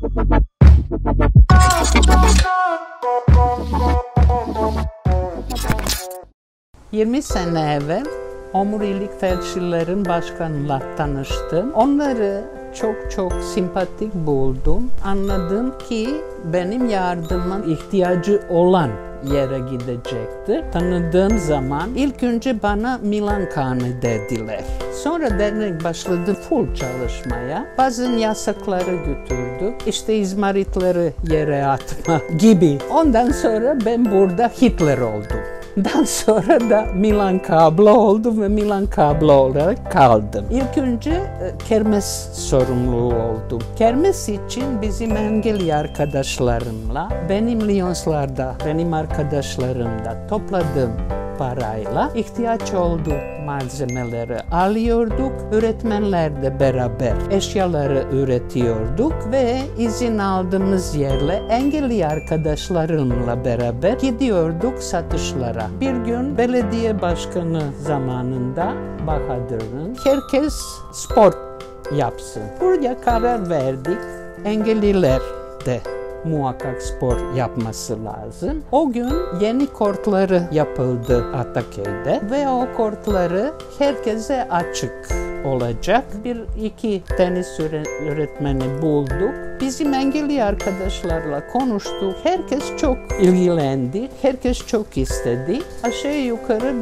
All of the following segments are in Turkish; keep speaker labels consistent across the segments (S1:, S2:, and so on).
S1: ...20 sene evvel Omurilik Felçlilerin Başkanı'yla tanıştım. Onları çok sempatik buldum. Anladım ki benim yardımıma ihtiyacı olan yere gidecektir. Tanıdığım zaman ilk önce bana Milan Kanı dediler. Sonra dernek başladı full çalışmaya. Bazı yasakları götürdük. İşte izmaritleri yere atma gibi. Ondan sonra ben burada Hitler oldum. Daha sonra da Milan Kablo oldum ve Milan Kablo olarak kaldım. İlk önce kermes sorumluluğu oldum. Kermes için bizim engelli arkadaşlarımla, benim Lyons'larda, benim arkadaşlarımda topladığım parayla ihtiyaç olduğu malzemeleri alıyorduk. Öğretmenlerle beraber eşyaları üretiyorduk ve izin aldığımız yerle engelli arkadaşlarımla beraber gidiyorduk satışlara. Bir gün belediye başkanı zamanında Bahadır'ın herkes spor yapsın. Buraya karar verdik. Engelliler de muhakkak spor yapması lazım. O gün yeni kortları yapıldı Ataköy'de ve o kortları herkese açık olacak. İki tenis öğretmeni bulduk. Bizim engelli arkadaşlarla konuştuk. Herkes çok ilgilendi. Herkes çok istedi. Aşağı yukarı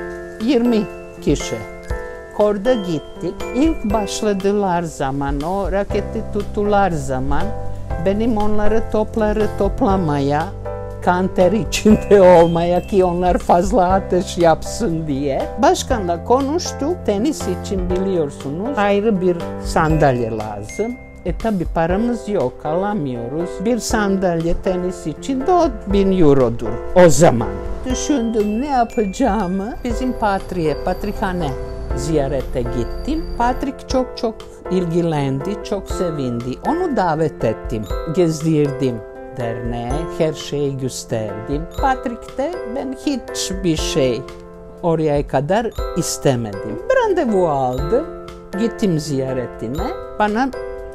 S1: 20 kişi. Korda gittik. İlk başladılar zaman, o raketi tuttular zaman benim onları toplamaya, kanter içinde olmaya ki onlar fazla ateş yapsın diye. Başkanla konuştuk. Tenis için biliyorsunuz ayrı bir sandalye lazım. Tabi paramız yok, alamıyoruz. Bir sandalye tenis için 4.000 eurodur o zaman. Düşündüm ne yapacağımı. Bizim Patrikhane ziyarete gittim. Patrik çok ilgilendi, çok sevindi. Onu davet ettim, gezdirdim derneğe, her şeyi gösterdim. Patrik'te ben hiçbir şey oraya kadar istemedim. Randevu aldım, gittim ziyaretine. Bana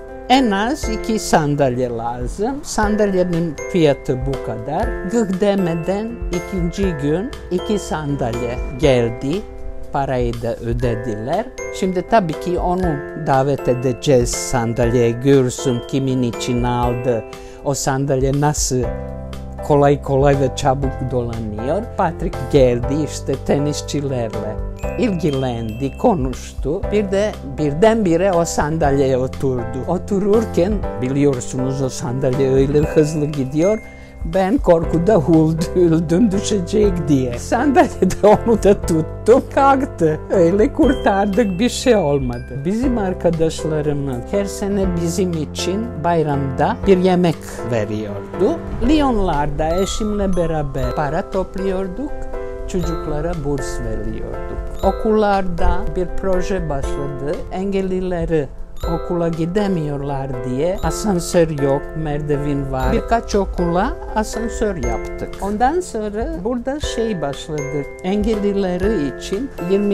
S1: en az 2 sandalye lazım. Sandalyenin fiyatı bu kadar. Gık demeden ikinci gün 2 sandalye geldi. Parayı da ödediler. Şimdi tabii ki onu davet edeceğiz sandalyeye, görsün kimin için aldı. O sandalye nasıl kolay ve çabuk dolanıyor. Patrick geldi işte tenisçilerle ilgilendi, konuştu. Birdenbire o sandalyeye oturdu. Otururken biliyorsunuz o sandalye öyle hızlı gidiyor. Ben korkuda öldüm düşecek diye. Sandalyede onu da tuttum, kalktı. Öyle kurtardık, bir şey olmadı. Bizim arkadaşlarımız her sene bizim için bayramda bir yemek veriyordu. Lyon'larda eşimle beraber para topluyorduk, çocuklara burs veriyorduk. Okullarda bir proje başladı, engellileri okula gidemiyorlar diye asansör yok, merdiven var. Birkaç okula asansör yaptık. Ondan sonra burada başladık. Engellileri için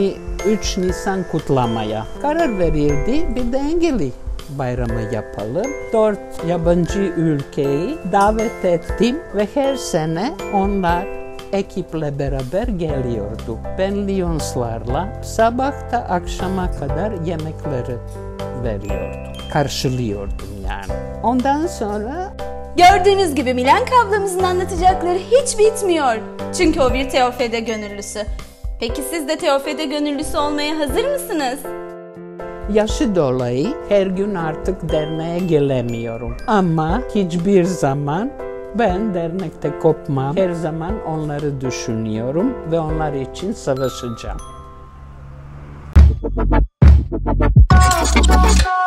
S1: 23 Nisan kutlamaya karar verildi. Bir de engelli bayramı yapalım. 4 yabancı ülkeyi davet ettim ve her sene onlar ekiple beraber geliyordu. Ben Lyons'larla sabahta akşama kadar yemekleri veriyordum, karşılıyordum yani. Ondan sonra...
S2: Gördüğünüz gibi Milanka ablamızın anlatacakları hiç bitmiyor. Çünkü o bir Teofede gönüllüsü. Peki siz de Teofede gönüllüsü olmaya hazır mısınız?
S1: Yaşı dolayı her gün artık derneğe gelemiyorum. Ama hiçbir zaman ben dernekte kopmam. Her zaman onları düşünüyorum ve onlar için savaşacağım.